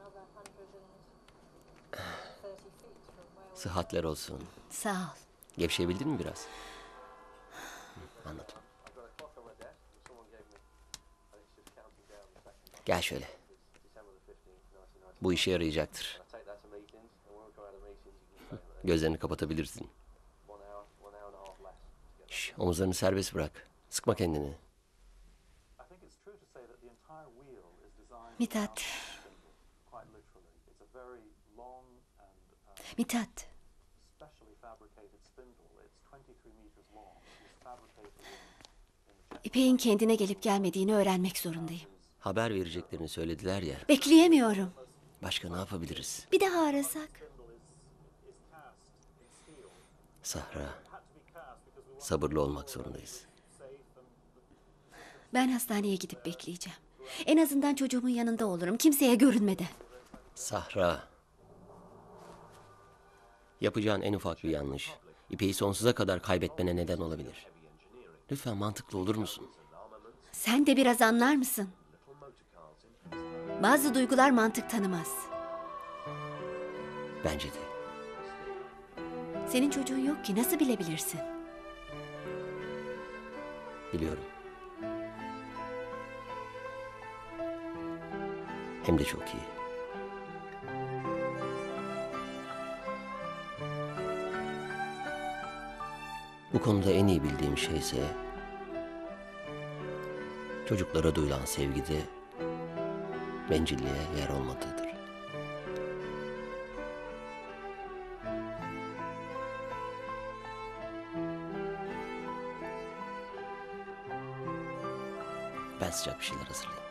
Sıhhatler olsun. Sağ ol. Gevşeyebildin mi biraz? Anladım. Gel şöyle. Bu işe yarayacaktır. Gözlerini kapatabilirsin. Şş, omuzlarını serbest bırak. Sıkma kendini. Mithat. Mithat. İpek'in kendine gelip gelmediğini öğrenmek zorundayım. Haber vereceklerini söylediler ya. Bekleyemiyorum. Başka ne yapabiliriz? Bir daha arasak. Sahra. Sabırlı olmak zorundayız. Ben hastaneye gidip bekleyeceğim. En azından çocuğumun yanında olurum. Kimseye görünmeden. Sahra. Yapacağın en ufak bir yanlış İpek'i sonsuza kadar kaybetmene neden olabilir. Lütfen mantıklı olur musun? Sen de biraz anlar mısın? Bazı duygular mantık tanımaz. Bence de. Senin çocuğun yok ki, nasıl bilebilirsin? Biliyorum. Hem de çok iyi. Bu konuda en iyi bildiğim şey ise çocuklara duyulan sevgide bencilliğe yer olmadığıdır. Ben sıcak bir şeyler hazırlayayım.